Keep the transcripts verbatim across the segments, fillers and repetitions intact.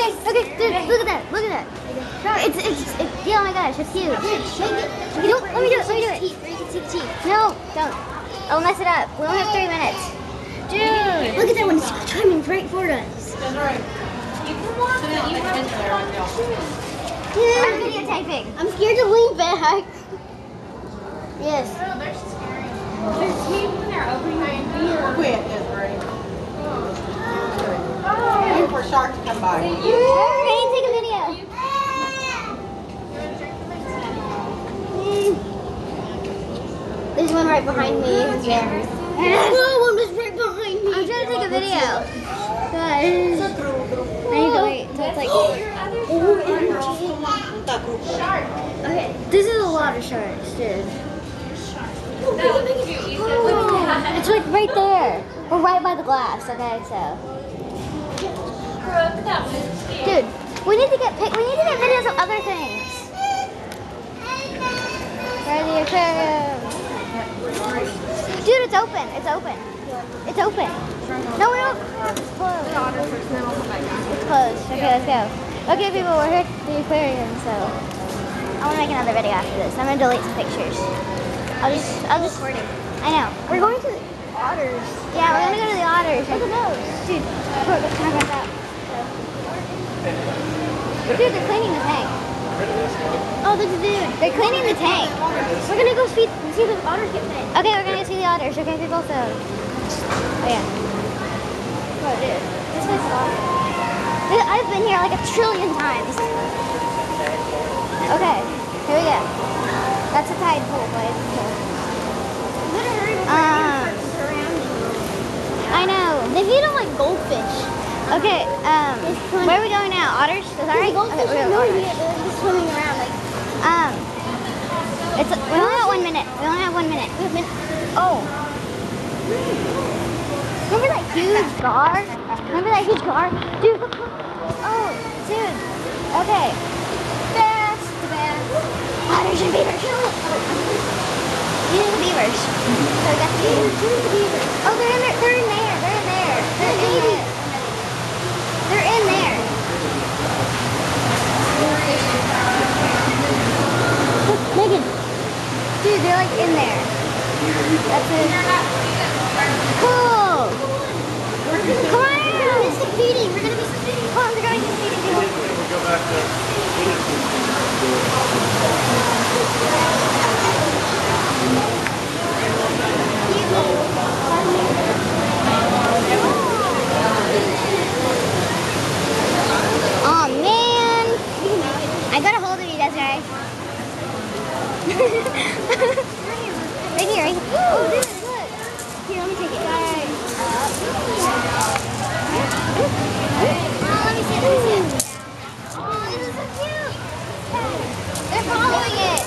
Okay, okay, dude, look at that, look at that. It's, it's, it's, yeah, oh my gosh, it's huge. No, let me do it, let me do it. You can see the teeth. No, don't. I'll mess it up. We only have three minutes. Dude. Look at that one, it's coming right for us. Desiree, you can walk so that you have attention there with y'all. I'm videotaping. I'm scared to lean back. Yes. Oh, they're scary. There's teeth when they're opening their Quit, Desiree. Oh. Wait for a shark to come by. Ready, take a video. There's one right behind me. Yeah. No, one was right behind me. I'm trying to take a video. Guys. I need to wait until it's like... Okay, this is a lot of sharks, dude. It's like right there. We're right by the glass, okay, so. Dude, we need to get pic we need to get videos of other things. Where's the aquarium? Dude, it's open. It's open. It's open. No, we don't. It's closed. It's closed. Okay, let's go. Okay, people, we're here at the aquarium, so I want to make another video after this. I'm gonna delete some pictures. I'll just, I'll just. I know. We're going to the otters. Yeah, we're gonna go to the otters. Look at those, dude. Look, look, can I grab that? Dude, they're cleaning the tank. Oh, there's a dude. They're cleaning the tank. We're gonna go see, see the otters get fed. Okay, we're gonna go see the otters. Okay, people, so. Oh, yeah. Oh, dude. This place is awesome. I've been here like a trillion times. Okay, here we go. That's a tide pool, boys. Um, I know. They feed them like goldfish. Okay, um, where are we going now? Otters? Is that right? Goldfish Okay, are we're no, going they're otters. just swimming around like. Um, it's we only have one minute. We only have one minute. Oh. Remember that huge gar? Remember that huge gar? Dude, look, look. Oh, dude. Okay. Bass, the bass. Otters and beavers. These are the beavers. So we got the beavers. Oh, they're in there. They're in there. They're in there. They're in there. They're in there. Look, Megan. Dude, they're like in there. That's it. Cool. Come on. We're gonna miss the feeding. We're gonna miss the feeding. Come on, we're going to the feeding. We'll go back Oh man. I got a hold of you, Desiree. Right here, right here. Oh, dude, look. Here, let me take it. Guys. Oh, let me see it, let me see it. Oh, this is so cute. They're following it.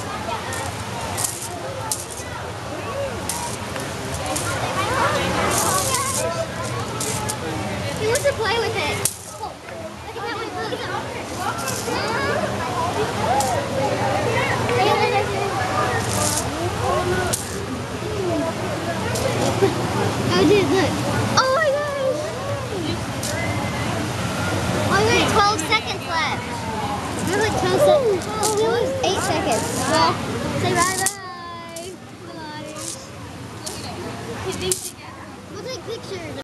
He wants to play with it. Oh, look at that one. Look at that Oh, dude, look. Oh my gosh. Oh, we have twelve seconds left. We have like twelve seconds. Oh, we have eight seconds. Well, say bye bye.